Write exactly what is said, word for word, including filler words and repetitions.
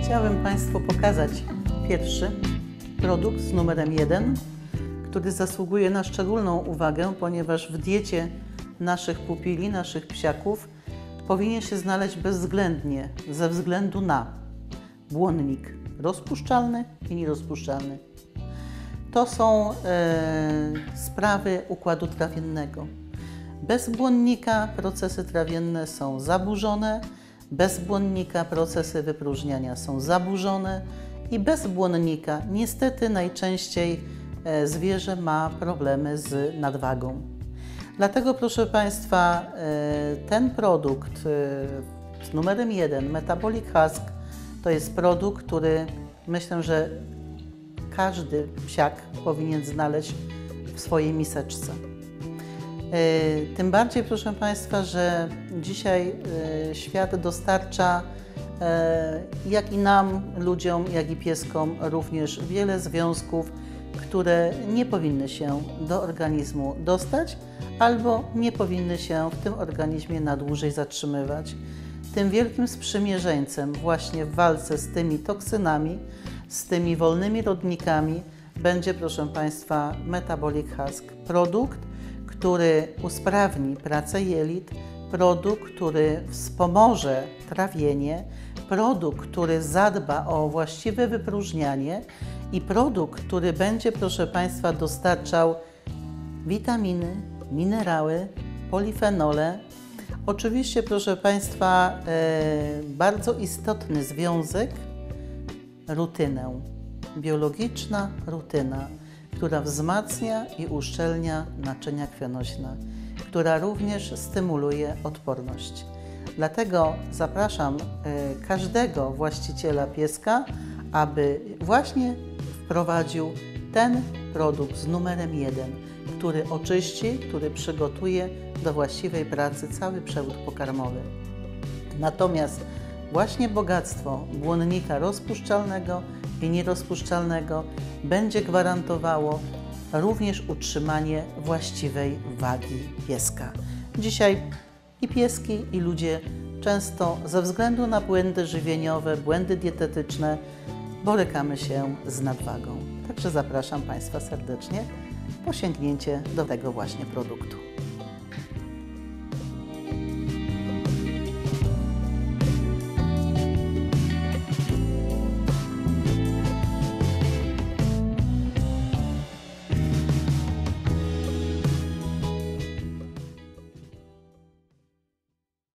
Chciałabym Państwu pokazać pierwszy produkt z numerem jeden, który zasługuje na szczególną uwagę, ponieważ w diecie naszych pupili, naszych psiaków powinien się znaleźć bezwzględnie ze względu na błonnik rozpuszczalny i nierozpuszczalny. To są e, sprawy układu trawiennego. Bez błonnika procesy trawienne są zaburzone, bez błonnika procesy wypróżniania są zaburzone i bez błonnika niestety najczęściej e, zwierzę ma problemy z nadwagą. Dlatego, proszę Państwa, e, ten produkt e, z numerem jeden, Metabolic Husk, to jest produkt, który myślę, że każdy psiak powinien znaleźć w swojej miseczce. Tym bardziej, proszę Państwa, że dzisiaj świat dostarcza, jak i nam, ludziom, jak i pieskom, również wiele związków, które nie powinny się do organizmu dostać albo nie powinny się w tym organizmie na dłużej zatrzymywać. Tym wielkim sprzymierzeńcem właśnie w walce z tymi toksynami, z tymi wolnymi rodnikami będzie, proszę Państwa, Metabolic Husk. Produkt, który usprawni pracę jelit, produkt, który wspomoże trawienie, produkt, który zadba o właściwe wypróżnianie i produkt, który będzie, proszę Państwa, dostarczał witaminy, minerały, polifenole. Oczywiście, proszę Państwa, e, bardzo istotny związek, rutynę, biologiczna rutyna, która wzmacnia i uszczelnia naczynia krwionośne, która również stymuluje odporność. Dlatego zapraszam e, każdego właściciela pieska, aby właśnie wprowadził ten produkt z numerem jeden, który oczyści, który przygotuje do właściwej pracy cały przewód pokarmowy. Natomiast właśnie bogactwo błonnika rozpuszczalnego i nierozpuszczalnego będzie gwarantowało również utrzymanie właściwej wagi pieska. Dzisiaj i pieski, i ludzie często ze względu na błędy żywieniowe, błędy dietetyczne borykamy się z nadwagą. Także zapraszam Państwa serdecznie po sięgnięcie do tego właśnie produktu.